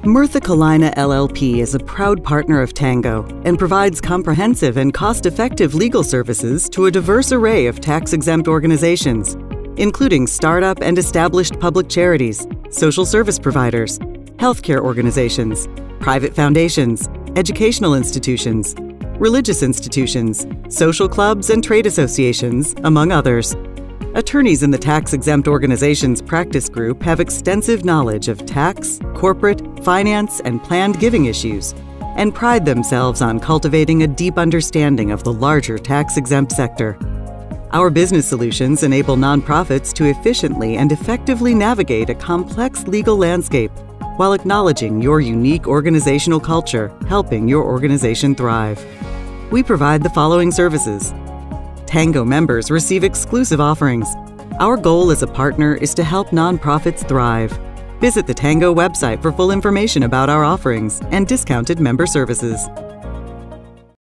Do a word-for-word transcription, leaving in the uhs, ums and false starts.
Murtha Cullina L L P is a proud partner of TANGO and provides comprehensive and cost-effective legal services to a diverse array of tax-exempt organizations, including startup and established public charities, social service providers, healthcare organizations, private foundations, educational institutions, religious institutions, social clubs, and trade associations, among others. Attorneys in the Tax-Exempt Organizations Practice Group have extensive knowledge of tax, corporate, finance, and planned giving issues, and pride themselves on cultivating a deep understanding of the larger tax-exempt sector. Our business solutions enable nonprofits to efficiently and effectively navigate a complex legal landscape while acknowledging your unique organizational culture, helping your organization thrive. We provide the following services. TANGO members receive exclusive offerings. Our goal as a partner is to help nonprofits thrive. Visit the TANGO website for full information about our offerings and discounted member services.